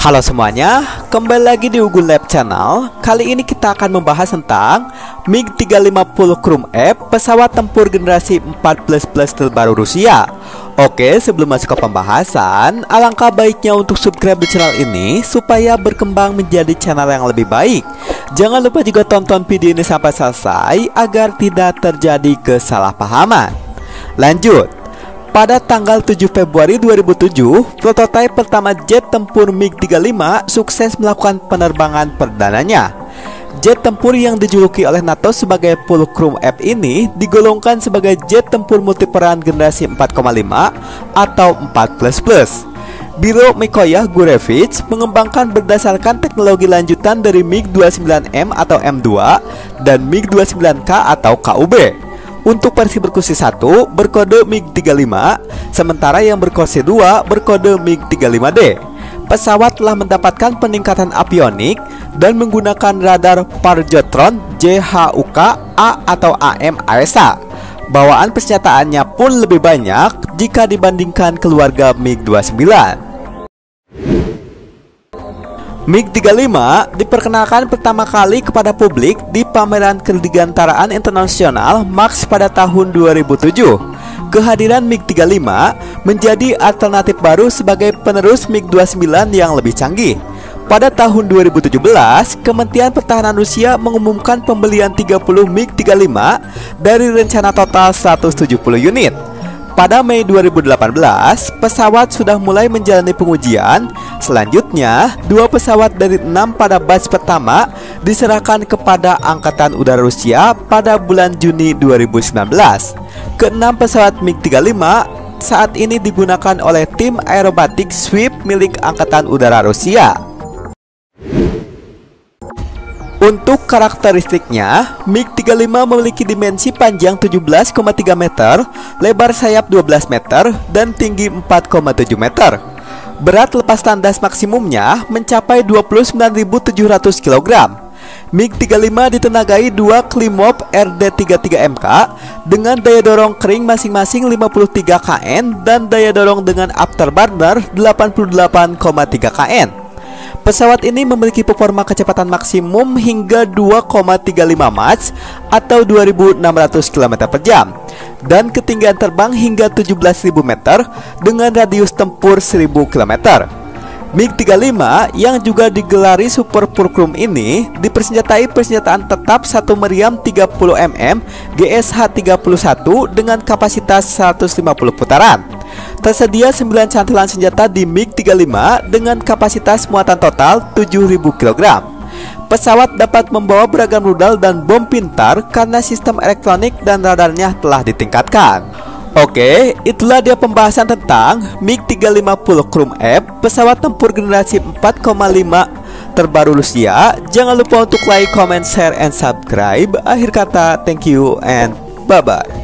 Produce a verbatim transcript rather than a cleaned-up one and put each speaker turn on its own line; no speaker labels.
Halo semuanya, kembali lagi di Ugun Lab Channel. Kali ini kita akan membahas tentang MiG tiga lima nol Chrome F, pesawat tempur generasi empat plus plus terbaru Rusia. Oke, sebelum masuk ke pembahasan, alangkah baiknya untuk subscribe di channel ini supaya berkembang menjadi channel yang lebih baik. Jangan lupa juga tonton video ini sampai selesai agar tidak terjadi kesalahpahaman. Lanjut. Pada tanggal tujuh Februari dua ribu tujuh, prototipe pertama jet tempur MiG tiga lima sukses melakukan penerbangan perdananya. Jet tempur yang dijuluki oleh NATO sebagai Fulcrum F ini digolongkan sebagai jet tempur multiperan generasi empat koma lima atau empat plus plus. Biro Mikoyah Gurevich mengembangkan berdasarkan teknologi lanjutan dari MiG dua puluh sembilan M atau M dua dan MiG dua puluh sembilan K atau K U B. Untuk versi berkursi satu berkode MiG tiga lima, sementara yang berkursi dua berkode MiG tiga lima D. Pesawat telah mendapatkan peningkatan avionik dan menggunakan radar Parjotron J H U K A atau A M A S A. Bawaan persenjataannya pun lebih banyak jika dibandingkan keluarga MiG dua puluh sembilan. MiG tiga lima diperkenalkan pertama kali kepada publik di pameran Kerdigantaraan Internasional MAX pada tahun dua ribu tujuh. Kehadiran MiG tiga lima menjadi alternatif baru sebagai penerus MiG dua puluh sembilan yang lebih canggih. Pada tahun dua ribu tujuh belas, Kementerian Pertahanan Rusia mengumumkan pembelian tiga puluh MiG tiga lima dari rencana total seratus tujuh puluh unit. Pada Mei dua ribu delapan belas, pesawat sudah mulai menjalani pengujian. Selanjutnya, dua pesawat dari enam pada batch pertama diserahkan kepada Angkatan Udara Rusia pada bulan Juni dua ribu sembilan belas. Keenam pesawat MiG tiga lima saat ini digunakan oleh tim aerobatik Sweep milik Angkatan Udara Rusia. Untuk karakteristiknya, MiG tiga lima memiliki dimensi panjang tujuh belas koma tiga meter, lebar sayap dua belas meter, dan tinggi empat koma tujuh meter. Berat lepas tandas maksimumnya mencapai dua puluh sembilan ribu tujuh ratus kilogram. MiG tiga lima ditenagai dua Klimov R D tiga puluh tiga M K dengan daya dorong kering masing-masing lima puluh tiga knewton dan daya dorong dengan afterburner delapan puluh delapan koma tiga knewton. Pesawat ini memiliki performa kecepatan maksimum hingga dua koma tiga lima Mach atau dua ribu enam ratus kilometer per jam dan ketinggian terbang hingga tujuh belas ribu meter dengan radius tempur seribu kilometer. MiG tiga lima yang juga digelari Super Fulcrum ini dipersenjatai persenjataan tetap satu meriam tiga puluh milimeter G S H tiga puluh satu dengan kapasitas seratus lima puluh putaran. Tersedia sembilan cantelan senjata di MiG tiga lima dengan kapasitas muatan total tujuh ribu kilogram. Pesawat dapat membawa beragam rudal dan bom pintar karena sistem elektronik dan radarnya telah ditingkatkan. Oke, itulah dia pembahasan tentang MiG tiga lima nol Chrome F, pesawat tempur generasi empat koma lima terbaru Rusia. Jangan lupa untuk like, comment, share, and subscribe. Akhir kata, thank you and bye-bye.